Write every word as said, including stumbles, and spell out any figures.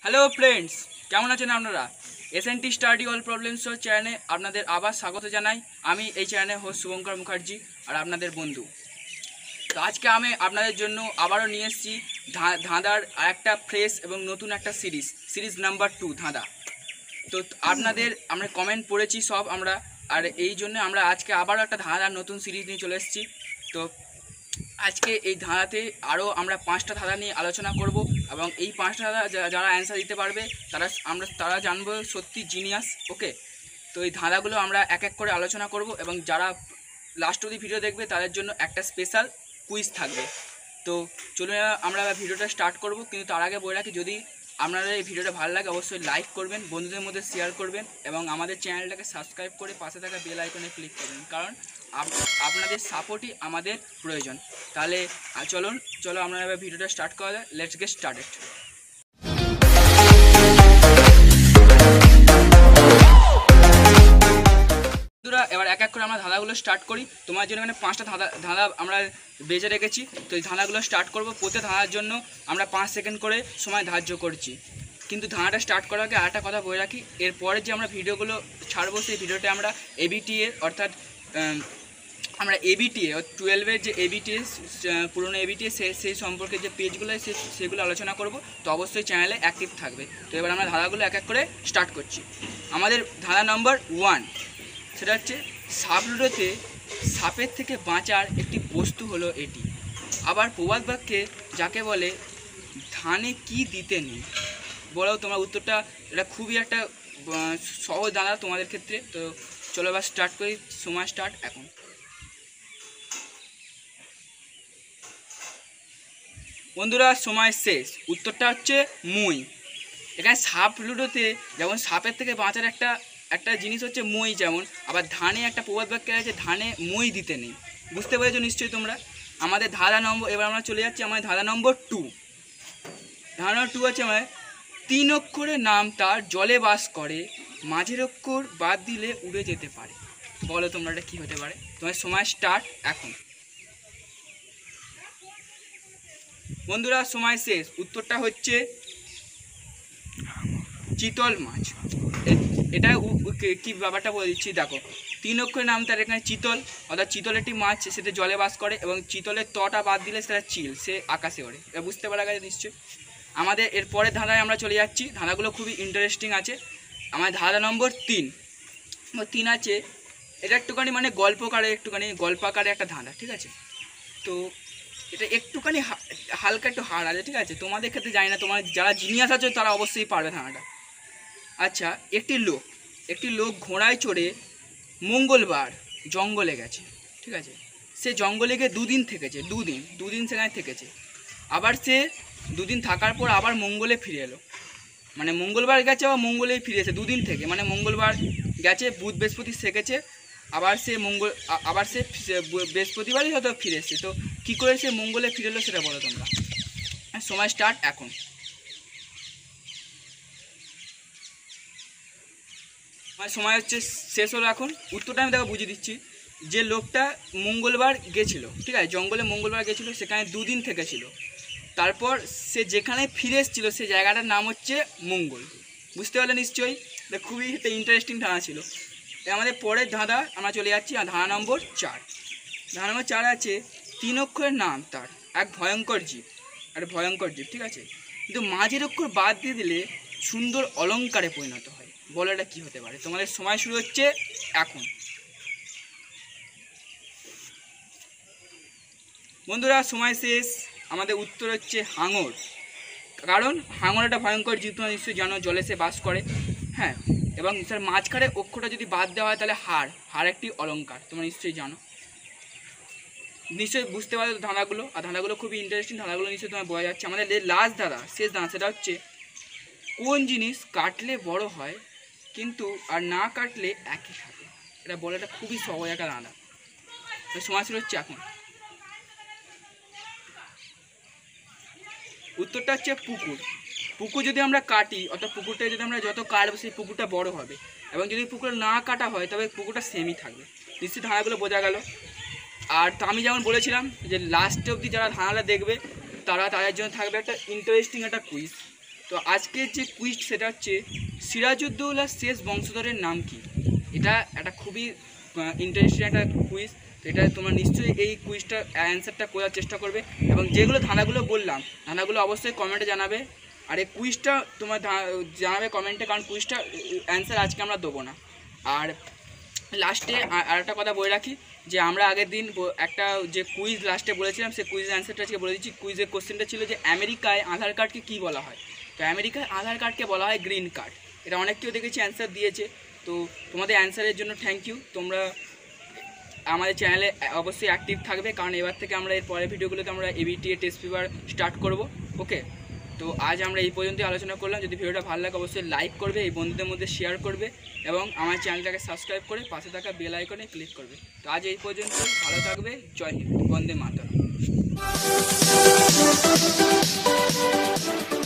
Hello friends, কেমন আছেন আপনারা? এসএনটি স্টাডি অল প্রবলেমস চ্যানেলে আপনাদের আবার স্বাগত জানাই। আমি এই চ্যানেলের হোস্ট শুভঙ্কর মুখার্জি আর আপনাদের বন্ধু। তো আজকে আমি আপনাদের জন্য আবারও নিয়ে এসেছি ধাঁধার একটা ফ্রেশ এবং নতুন একটা সিরিজ সিরিজ নাম্বার টু ধাঁধা। তো আপনাদের আমরা কমেন্ট পড়েছি সব আমরা, আর এই জন্য আমরা আজকে আবারও একটা ধাঁধার নতুন সিরিজ নিয়ে চলে এসেছি। তো আজকে এই ধাঁধাতে আরও আমরা পাঁচটা ধাঁধা নিয়ে আলোচনা করব এবং এই পাঁচটা ধাঁধা যারা অ্যান্সার দিতে পারবে তারা আমরা তারা জানবো সত্যি জিনিয়াস। ওকে, তো এই ধাঁধাগুলো আমরা এক এক করে আলোচনা করব এবং যারা লাস্ট অবধি ভিডিও দেখবে তাদের জন্য একটা স্পেশাল কুইজ থাকবে। তো চলুন আমরা ভিডিওটা স্টার্ট করব, কিন্তু তার আগে বলে রাখি, যদি আপনাদের এই ভিডিওটা ভালো লাগে অবশ্যই লাইক করবেন, বন্ধুদের মধ্যে শেয়ার করবেন এবং আমাদের চ্যানেলটাকে সাবস্ক্রাইব করে পাশে থাকা বেল আইকনে ক্লিক করবেন, কারণ আপনাদের সাপোর্টই আমাদের প্রয়োজন। তাহলে চলুন চলো আমরা এবার ভিডিওটা স্টার্ট করা যায়। Let's get started. বন্ধুরা, এবার এক এক করে আমরা ধাঁধাগুলো স্টার্ট করি। তোমার জন্য এখানে পাঁচটা ধাঁধা ধাঁধা আমরা বেজে রেখেছি। তো এই ধাঁধাগুলো স্টার্ট করব। প্রত্যেক ধাঁধার জন্য আমরা পাঁচ সেকেন্ড করে সময় ধার্য করছি। কিন্তু ধাঁধাটা স্টার্ট করার আগে আরেকটা কথা বলে রাখি, এরপরে যে আমরা ভিডিওগুলো ছাড়বো সেই ভিডিওতে আমরা এবিটিএ অর্থাৎ আমরা এবিটিএ টুয়েলভের যে এবিটিএ পুরনো এবিটিএ সেই সম্পর্কে যে পেজগুলো সেগুলো আলোচনা করব। তো অবশ্যই চ্যানেলে অ্যাক্টিভ থাকবে। তো এবার আমরা ধাঁধাগুলো এক এক করে স্টার্ট করছি। আমাদের ধাঁধা নম্বর ওয়ান, সেটা হচ্ছে সাপ লুডোতে সাপের থেকে বাঁচার একটি বস্তু হলো এটি। আবার প্রবাদ বাক্যে যাকে বলে ধানে কি দিতে নেই। বলো তোমরা উত্তরটা। এটা খুবই একটা সহজ ধাঁধা তোমাদের ক্ষেত্রে। তো চলো এবার স্টার্ট করি, সময় স্টার্ট এখন। বন্ধুরা সময় শেষ। উত্তরটা হচ্ছে মই। এখানে সাপ লুডোতে যেমন সাপের থেকে বাঁচার একটা একটা জিনিস হচ্ছে মই, যেমন আবার ধানে একটা প্রবাদ বাক্য আছে ধানে মই দিতে নেই। বুঝতে পেরেছো নিশ্চয়ই তোমরা। আমাদের ধাঁধা নম্বর, এবার আমরা চলে যাচ্ছি আমাদের ধাঁধা নম্বর টু। ধাঁধা নম্বর টু আছে আমার, তিন অক্ষরের নাম তার জলে বাস করে, মাঝের অক্ষর বাদ দিলে উড়ে যেতে পারে। বলো তোমরা এটা কী হতে পারে? তোমার সময় স্টার্ট এখন। বন্ধুরা সময় শেষ। উত্তরটা হচ্ছে চিতল মাছ। এটা কি ব্যাপারটা বলে দিচ্ছি, দেখো। তিন অক্ষরের নাম তার এখানে চিতল, অর্থাৎ চিতল একটি মাছ, সেটা জলে বাস করে এবং চিতলের তটা বাদ দিলে সেটা চিল, সে আকাশে ওড়ে। এটা বুঝতে পারা গেছে নিশ্চয়ই। আমাদের এর পরের ধাঁধায় আমরা চলে যাচ্ছি। ধাঁধাগুলো খুবই ইন্টারেস্টিং আছে। আমার ধাঁধা নম্বর তিন তিন আছে, এটা একটুখানি মানে গল্পকারে একটুখানি গল্পাকারে একটা ধাঁধা, ঠিক আছে? তো এটা একটুখানি হালকা একটু হার আছে, ঠিক আছে? তোমাদের ক্ষেত্রে জানি না, তোমার যারা জিনিয়াস আছে তারা অবশ্যই পারবে ধাঁধাটা। আচ্ছা, একটি লোক একটি লোক ঘোড়ায় চড়ে মঙ্গলবার জঙ্গলে গেছে, ঠিক আছে? সে জঙ্গলে গিয়ে দুদিন থেকেছে, দুদিন দুদিন সেখানে থেকেছে। আবার সে দুদিন থাকার পর আবার মঙ্গলে ফিরে এলো। মানে মঙ্গলবার গেছে আবার মঙ্গলেই ফিরেছে দুদিন থেকে, মানে মঙ্গলবার গেছে, বুধ বৃহস্পতি শেখেছে, আবার সে মঙ্গল আবার সে বৃহস্পতিবারই হয়তো ফিরে এসছে। তো কী করে সে মঙ্গলে ফিরে এলো সেটা বলো তোমরা। সময় স্টার্ট এখন। আমার সময় হচ্ছে শেষ হলো এখন। উত্তরটা আমি দেখো বুঝিয়ে দিচ্ছি। যে লোকটা মঙ্গলবার গেছিলো, ঠিক আছে, জঙ্গলে মঙ্গলবার গেছিলো, সেখানে দুদিন থেকেছিল। তারপর সে যেখানে ফিরে এসেছিলো সেই জায়গাটার নাম হচ্ছে মঙ্গল। বুঝতে পারলে নিশ্চয়ই। খুবই একটা ইন্টারেস্টিং ধাঁধা ছিল। আমাদের পরের ধাঁধা আমরা চলে যাচ্ছি ধাঁধা নম্বর চার। ধাঁধা নম্বর চার আছে, তিন অক্ষরের নাম তার এক ভয়ঙ্কর জীব, একটা ভয়ঙ্কর জীব, ঠিক আছে? কিন্তু মাঝের অক্ষর বাদ দিয়ে দিলে সুন্দর অলঙ্কারে পরিণত হয়। বলো এটা কী হতে পারে? তোমাদের সময় শুরু হচ্ছে এখন। বন্ধুরা সময় শেষ। আমাদের উত্তর হচ্ছে হাঙর। কারণ হাঙর একটা ভয়ঙ্কর জীব, তোমরা নিশ্চয়ই জানো, জলে সে বাস করে। হ্যাঁ, এবং স্যার মাঝখানে অক্ষরটা যদি বাদ দেওয়া হয় তাহলে হার হার একটি অলঙ্কার, তোমরা নিশ্চয়ই জানো। নিশ্চয়ই বুঝতে পারো ধাঁধাগুলো। আর ধাঁধাগুলো খুবই ইন্টারেস্টিং, ধাঁধাগুলো নিশ্চয়ই তোমার বোঝা যাচ্ছে। আমাদের লাস্ট ধাঁধা, শেষ ধাঁধা, সেটা হচ্ছে কোন জিনিস কাটলে বড় হয় কিন্তু আর না কাটলে একই থাকে। এটা বলে এটা খুবই সহজ একটা ধাঁধা। সময় শুরু হচ্ছে এখন। উত্তরটা হচ্ছে পুকুর। পুকুর যদি আমরা কাটি, অর্থাৎ পুকুরটা যদি আমরা যত কাটবো সেই পুকুরটা বড় হবে, এবং যদি পুকুর না কাটা হয় তবে পুকুরটা সেমই থাকবে। নিশ্চয়ই ধাঁধাগুলো বোঝা গেল। আর তো আমি যেমন বলেছিলাম যে লাস্টে অবধি যারা ধাঁধাটা দেখবে তারা তাদের জন্য থাকবে একটা ইন্টারেস্টিং একটা কুইজ। তো আজকের যে কুইজ সেটা হচ্ছে সিরাজউদ্দৌলার শেষ বংশধরের নাম কি। এটা একটা খুবই ইন্টারেস্টিং একটা কুইজ। তো এটা তোমরা নিশ্চয়ই এই কুইজটা অ্যান্সারটা করার চেষ্টা করবে, এবং যেগুলো ধাঁধাগুলো বললাম ধাঁধাগুলো অবশ্যই কমেন্টে জানাবে। আর এই কুইজটা তোমার জানাবে কমেন্টে, কারণ কুইজটা অ্যান্সার আজকে আমরা দেবো না। আর লাস্টে আর একটা কথা বলে রাখি যে আমরা আগের দিন একটা যে কুইজ লাস্টে বলেছিলাম, সেই কুইজের অ্যান্সারটা আজকে বলে দিচ্ছি। কুইজের কোশ্চেনটা ছিল যে আমেরিকায় আধার কার্ডকে কী বলা হয়। তো আমেরিকায় আধার কার্ডকে বলা হয় গ্রিন কার্ড। এটা অনেক কেউ দেখেছি অ্যান্সার দিয়েছে। তো তোমাদের অ্যান্সারের জন্য থ্যাংক ইউ। তোমরা আমাদের চ্যানেলে অবশ্যই অ্যাক্টিভ থাকবে, কারণ এবার থেকে আমরা এর পরের ভিডিওগুলোতে আমরা এবিটিএ টেস্ট পেপার স্টার্ট করব। ওকে, তো আজ আমরা এই পর্যন্তই আলোচনা করলাম। যদি ভিডিওটা ভালো লাগে অবশ্যই লাইক করবে, এই বন্ধুদের মধ্যে শেয়ার করবে, এবং আমার চ্যানেলটাকে সাবস্ক্রাইব করে পাশে থাকা বেল আইকনে ক্লিক করবে। তো আজ এই পর্যন্ত, ভালো থাকবে। জয় হিন্দ, বন্দে মাতরম।